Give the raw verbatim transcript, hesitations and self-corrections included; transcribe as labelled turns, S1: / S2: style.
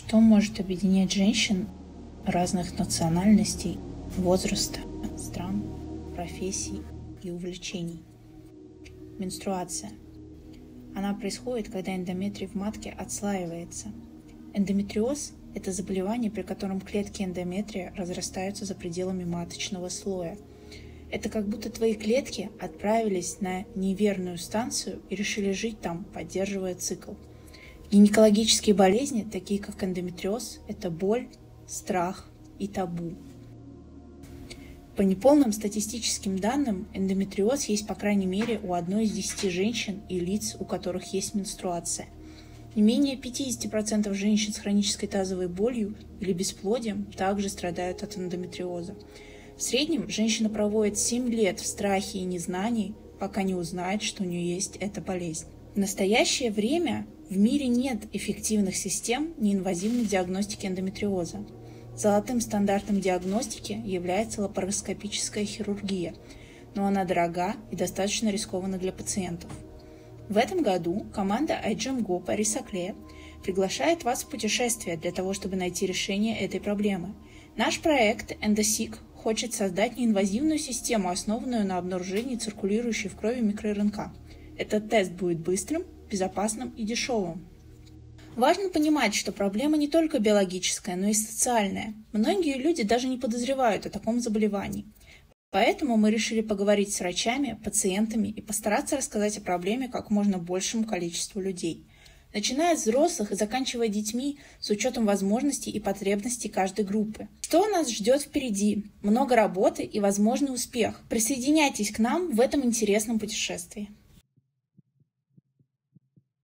S1: Что может объединять женщин разных национальностей, возраста, стран, профессий и увлечений? Менструация. Она происходит, когда эндометрий в матке отслаивается. Эндометриоз – это заболевание, при котором клетки эндометрия разрастаются за пределами маточного слоя. Это как будто твои клетки отправились на неверную станцию и решили жить там, поддерживая цикл. Гинекологические болезни, такие как эндометриоз, это боль, страх и табу. По неполным статистическим данным, эндометриоз есть по крайней мере у одной из десяти женщин и лиц, у которых есть менструация. Не менее пятьдесят процентов женщин с хронической тазовой болью или бесплодием также страдают от эндометриоза. В среднем женщина проводит семь лет в страхе и незнании, пока не узнает, что у нее есть эта болезнь. В настоящее время в мире нет эффективных систем неинвазивной диагностики эндометриоза. Золотым стандартом диагностики является лапароскопическая хирургия, но она дорога и достаточно рискована для пациентов. В этом году команда iGEMGO Paris Saclay приглашает вас в путешествие для того, чтобы найти решение этой проблемы. Наш проект EndoSeq хочет создать неинвазивную систему, основанную на обнаружении циркулирующей в крови микро-РНК. Этот тест будет быстрым, безопасным и дешевым. Важно понимать, что проблема не только биологическая, но и социальная. Многие люди даже не подозревают о таком заболевании. Поэтому мы решили поговорить с врачами, пациентами и постараться рассказать о проблеме как можно большему количеству людей. Начиная с взрослых и заканчивая детьми, с учетом возможностей и потребностей каждой группы. Что нас ждет впереди? Много работы и возможный успех. Присоединяйтесь к нам в этом интересном путешествии.